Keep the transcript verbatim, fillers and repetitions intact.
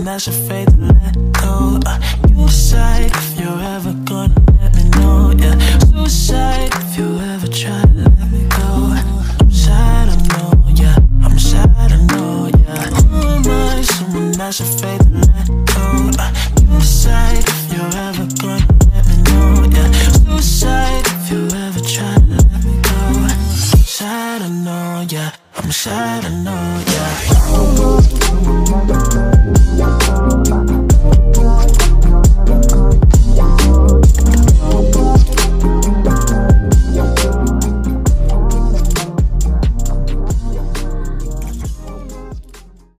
that's afraid to let go. uh, You decide if you're ever gonna let me know, yeah. Suicide if you ever try to let me go. I'm sad, I know, yeah. I'm sad, I know, yeah. Who am I? Someone that's afraid to let go. uh, You decide if you're ever gonna let me know, yeah. Suicide if you ever try to let me go. I'm sad, I know, yeah. I'm sad, I know.